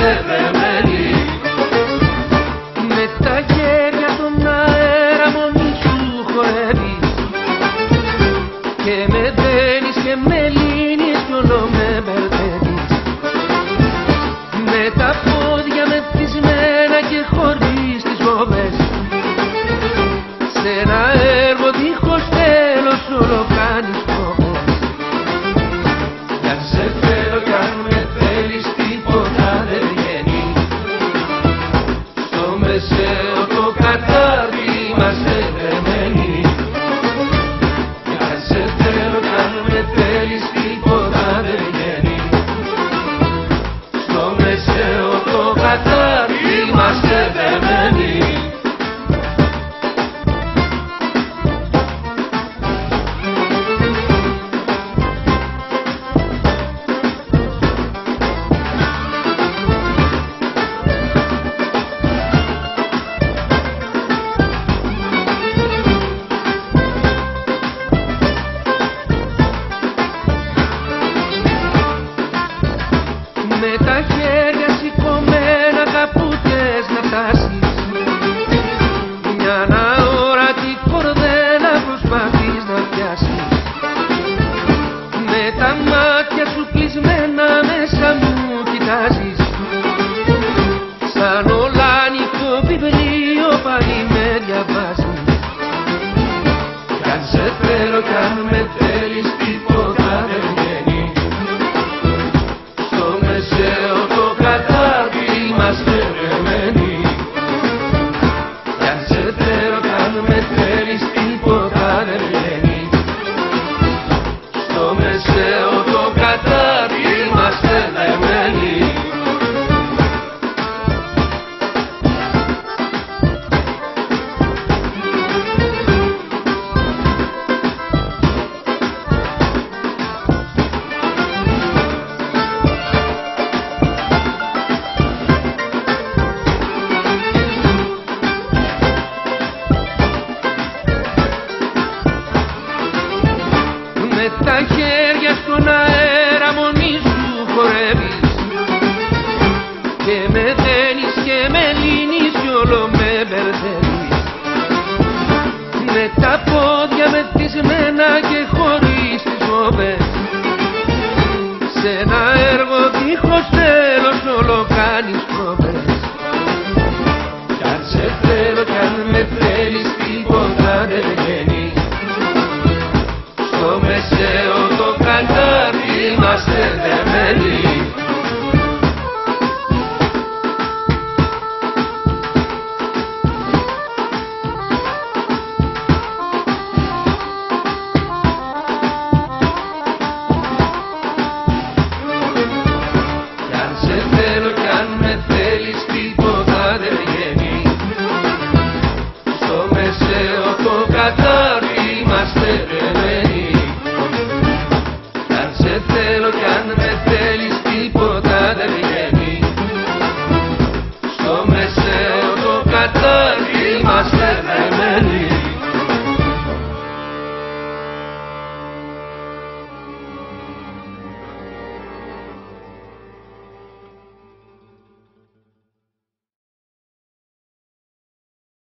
είμαστε δεμένοι. Με τα χέρια στον αέρα μόνη σου χορεύεις και με δένεις και με λύνεις κι όλο με μπερδεύεις. Με τα πόδια μεθυσμένα και χωρίς τις βόμβες, σε ένα έργο δίχως τέλος όλο κάνεις φόβες. Κι αν σε θέλω κι αν με θέλεις τίποτα δεν βγαίνει, στο μεσαίο το κατάρτι είμαστε δεμένοι. Κι αν σε θέλω κι αν με θέλεις τίποτα δεν βγαίνει, στο μεσαίο το κατάρτι είμαστε δεμένοι. Με τα χέρια σηκωμένα κάπου θες να φτάσεις, μια αόρατη κορδέλα προσπαθείς να πιάσεις. Με τα μάτια σου κλεισμένα μέσα μου κοιτάζεις, σαν ολάνικο βιβλίο πάλι με διαβάζεις. Κι αν σε θέλω κι αν με θέλεις τίποτα δεν βγαίνει, στο μεσαίο το κατάρτι είμαστε δεμένοι. Κι αν σε θέλω κι αν με θέλεις τίποτα δεν βγαίνει, στο μεσαίο το κατάρτι είμαστε δεμένοι. Με τα χέρια στον αέρα μόνη σου χορεύεις και με δένεις και με λύνεις κι όλο με μπερδεύεις. Με τα πόδια μεθυσμένα και χωρίς τις βόμβες, σε ένα έργο δίχως τέλος όλο κάνεις πρόβες. Κι αν σε θέλω κι αν με θέλεις τίποτα δεν βγαίνει, στο μεσαίο το κατάρτι είμαστε δεμένοι.